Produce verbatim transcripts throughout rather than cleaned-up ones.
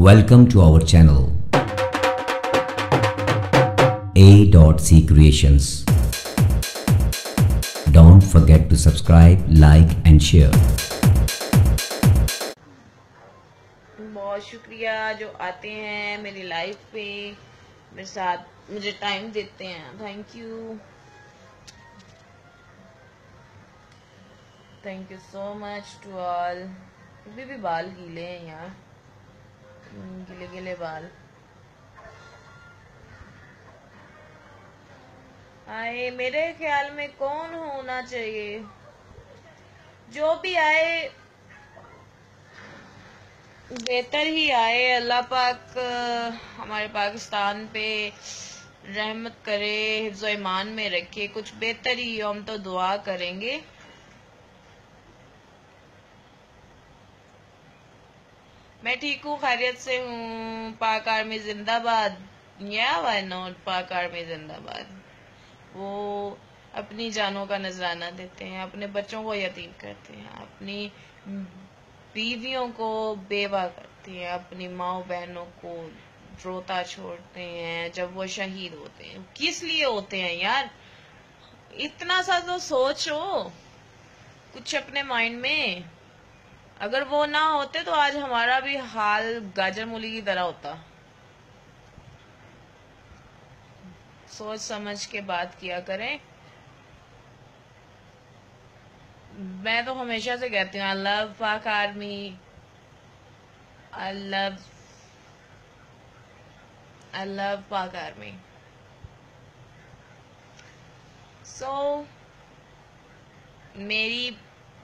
Welcome to our channel AdotC Creations. Don't forget to subscribe, like and share. बहुत शुक्रिया जो आते हैं मेरी लाइफ पे, मेरे साथ मुझे टाइम देते हैं. Thank you, thank you so much to all. अभी भी बाल गीले हैं यार, गीले गीले बाल. आए मेरे ख्याल में कौन होना चाहिए, जो भी आए बेहतर ही आए. अल्लाह पाक हमारे पाकिस्तान पे रहमत करे, हिफ्ज़ो ईमान में रखे, कुछ बेहतर ही. हम तो दुआ करेंगे. मैं ठीक हूँ, खैरियत से हूँ. पाक आर्मी जिंदाबाद. या व्हाई नॉट, पाक आर्मी जिंदाबाद. वो अपनी जानों का नजराना देते हैं, अपने बच्चों को यतीम करते हैं, अपनी बीवियों को बेवा करते हैं, अपनी माओ बहनों को रोता छोड़ते हैं जब वो शहीद होते हैं. किस लिए होते हैं यार, इतना सा तो सोचो कुछ अपने माइंड में. अगर वो ना होते तो आज हमारा भी हाल गाजर मूली की तरह होता. सोच समझ के बात किया करें. मैं तो हमेशा से कहती हूँ, I love Pak army, I love I love Pak army. So मेरी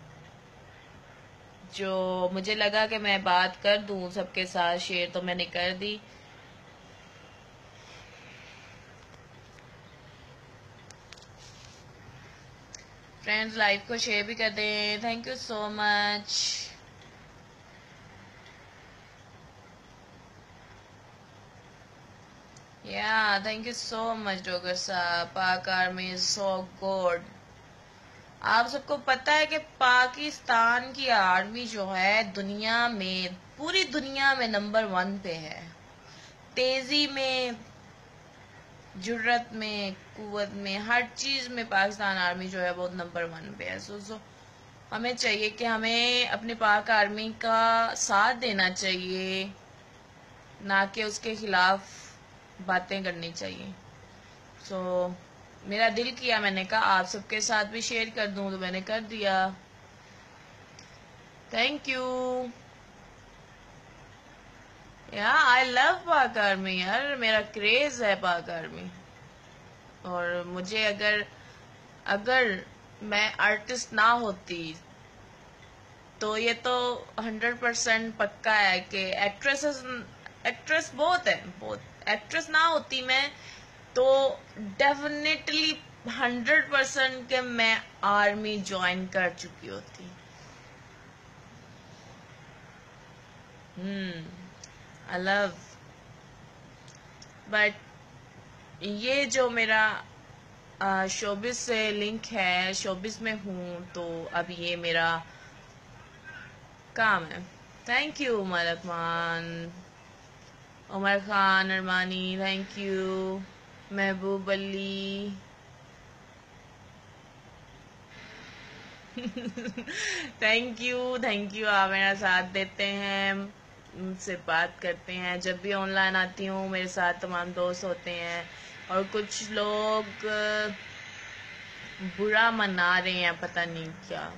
जो मुझे लगा कि मैं बात कर दूं सबके साथ शेयर, तो मैंने कर दी. फ्रेंड्स लाइव को शेयर भी कर दें. Thank you so much. या thank you so much doctor साहब. Pak army is so good. आप सबको पता है कि पाकिस्तान की आर्मी जो है दुनिया में, पूरी दुनिया में नंबर वन पे है. तेजी में, जुर्रत में, कुव्वत में, हर चीज में पाकिस्तान आर्मी जो है वो नंबर वन पे है. सो सो हमें चाहिए कि हमें अपनी पाक आर्मी का साथ देना चाहिए, ना कि उसके खिलाफ बातें करनी चाहिए. सो मेरा दिल किया, मैंने कहा आप सबके साथ भी शेयर कर दूं, तो मैंने कर दिया. Thank you. या आई लव पाक आर्मी यार, मेरा क्रेज है पाक आर्मी. और मुझे अगर अगर मैं आर्टिस्ट ना होती तो ये तो हंड्रेड परसेंट पक्का है कि एक्ट्रेसेस एक्ट्रेस बहुत है, बहुत एक्ट्रेस ना होती मैं तो डेफिनेटली हंड्रेड परसेंट के मैं आर्मी ज्वाइन कर चुकी होती. हम्म आई लव. बट ये जो मेरा शोबिस से लिंक है, शोबिस में हूँ, तो अब ये मेरा काम है. Thank you Malkaman, Umar Khan Armani, thank you. Mehboob Ali thank you, thank you. आप मेरा साथ देते हैं, मुझसे बात करते हैं. जब भी ऑनलाइन आती हूँ मेरे साथ तमाम दोस्त होते हैं, और कुछ लोग बुरा मना रहे हैं, पता नहीं क्या.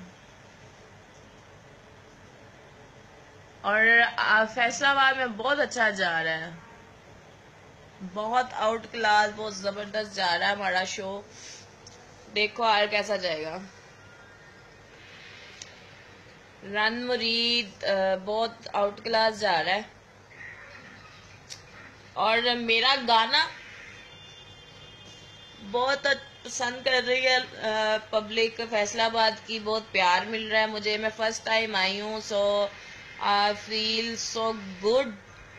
और फैसलाबाद में बहुत अच्छा जा रहा है, बहुत आउट क्लास, बहुत जबरदस्त जा रहा है हमारा शो. देखो यार कैसा जाएगा. रन मुरीद बहुत आउट क्लास जा रहा है. और मेरा गाना बहुत पसंद कर रही है पब्लिक. फैसलाबाद की बहुत प्यार मिल रहा है मुझे. मैं फर्स्ट टाइम आई हूँ, so I feel so good.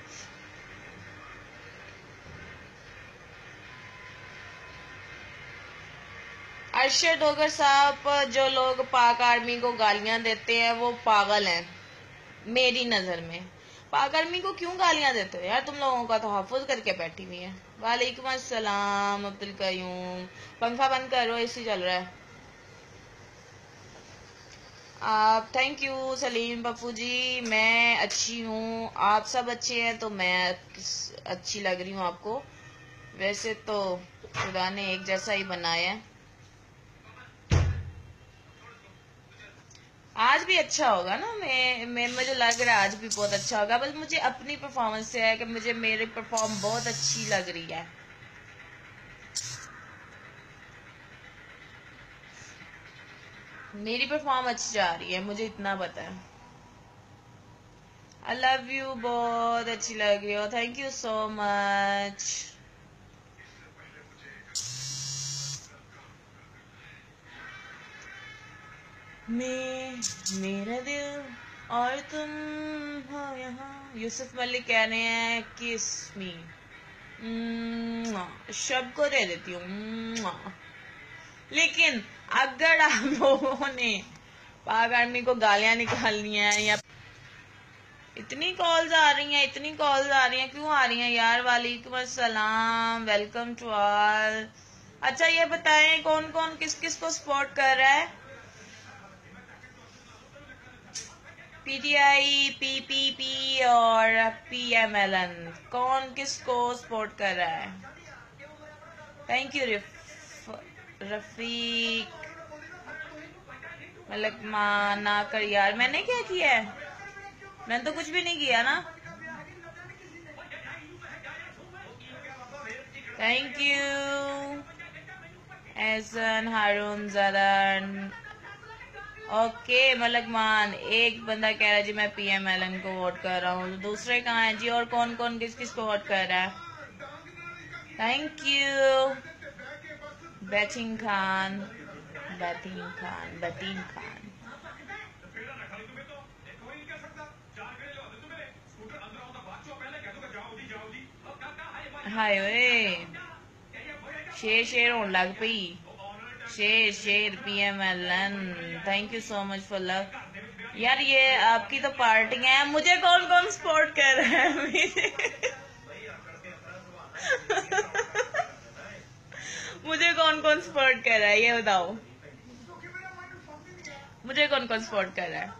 Arshad Dogar साहब, जो लोग पाक आर्मी को गालियां देते हैं वो पागल हैं मेरी नजर में. पागर्मी को क्यों गालियां देते हो यार? तुम लोगों का तहफ़्फ़ुज़ करके बैठी हुई है। वालेकुम अस्सलाम अब्दुल कयूम। पंखा बंद करो, एसी चल रहा है। आप थैंक यू सलीम पप्पू जी। मैं अच्छी हूँ, आप सब अच्छे हैं तो मैं अच्छी लग रही हूँ आपको। वैसे तो खुदा ने एक जैसा ही बनाया है। आज भी अच्छा होगा ना? मैं, मैं मुझे लग रहा है आज भी बहुत अच्छा होगा। बस मुझे अपनी परफॉर्मेंस से है कि मुझे मेरी परफॉर्म बहुत अच्छी लग रही है। मेरी परफॉर्म अच्छी जा रही है, मुझे इतना पता है। आई लव यू, बहुत अच्छी लग रही हो। Thank you so much. मैं मेरा दिल और तुम हो यहाँ। यूसुफ मलिक कह रहे हैं किस मी। शब को दे देती हूँ। लेकिन अगर आप लोगों ने पाक आर्मी को गालियां निकालनी है या इतनी कॉल्स आ रही हैं, इतनी कॉल्स आ रही हैं, क्यों आ रही हैं यार? वालेकुम अस्सलाम, वेलकम टू ऑल। अच्छा ये बताएं कौन कौन किस किस को सपोर्ट कर रहा है? पीटीआई, पीपीपी और पीएमएलएन, कौन किसको सपोर्ट कर रहा है? Thank you Rafiq. मतलब माना कर यार, मैंने क्या किया है? मैंने तो कुछ भी नहीं किया ना। Thank you Ehsan Haroon Jaran. Okay Malak Maan, एक बंदा कह रहा है जी मैं पीएमएलएन को वोट कर रहा हूँ, तो दूसरे कहाँ हैं जी? और कौन कौन किस किस को वोट कर रहा है? Thank you batting Khan, batting Khan, batting Khan. हाय ओए, शेर शेर होने लग पई। शेर शेर PMLN, thank you so much for love. यार ये आपकी तो पार्टी है, मुझे कौन कौन सपोर्ट कर रहा है? मुझे कौन कौन सपोर्ट कर रहा है ये बताओ? मुझे कौन कौन सपोर्ट कर रहा है?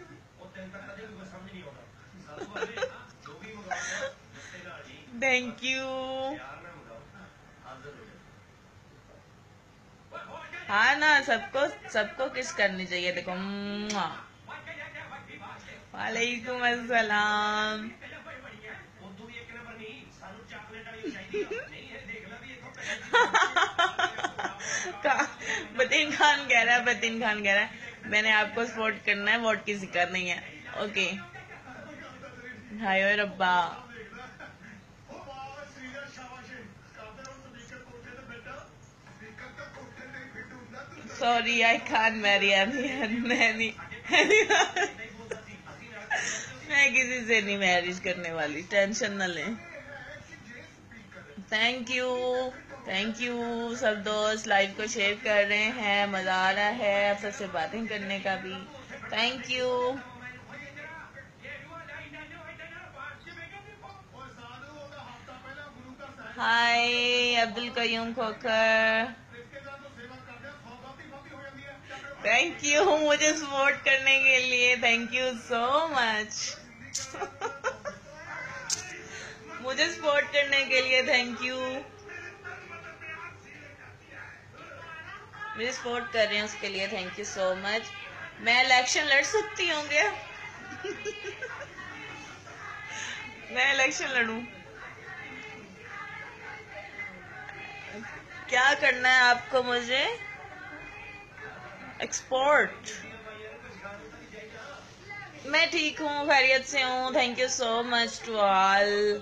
Thank you. हाँ ना, सबको सबको किस करनी चाहिए। देखो, वालेकुम अस्सलाम। बतीन खान कह रहा है, बतीन खान कह रहा है मैंने आपको सपोर्ट करना है, वोट किसी का नहीं है। ओके हाय रब्बा। Sorry I can't marry any, मैं किसी से नहीं मैरिज करने वाली, टेंशन न लें। थैंक यू थैंक यू सब दोस्त लाइव को शेयर कर रहे हैं, मजा आ रहा है आप सबसे बातें करने का भी। Thank you. Hi Abdul Qayyum Khokhar, thank you मुझे सपोर्ट करने के लिए, थैंक यू सो मच। मुझे सपोर्ट करने के लिए थैंक यू। मुझे सपोर्ट कर रहे हैं उसके लिए थैंक यू सो मच। मैं इलेक्शन लड़ सकती हूँ क्या? मैं इलेक्शन लड़ूं? क्या करना है आपको? मुझे एक्सपोर्ट। मैं ठीक हूँ, खैरियत से हूँ, thank you so much to all.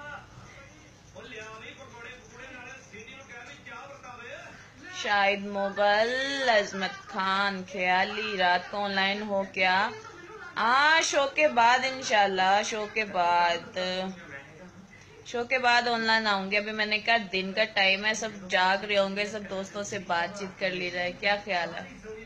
Shahid Mughal, Azmat Khan, ख्याली रात को ऑनलाइन हो क्या? हाँ शो के बाद इंशाल्लाह, शो के बाद शो के बाद ऑनलाइन आऊंगी। अभी मैंने कहा दिन का टाइम है, सब जाग रहे होंगे, सब दोस्तों से बातचीत कर ली जाए, क्या ख्याल है?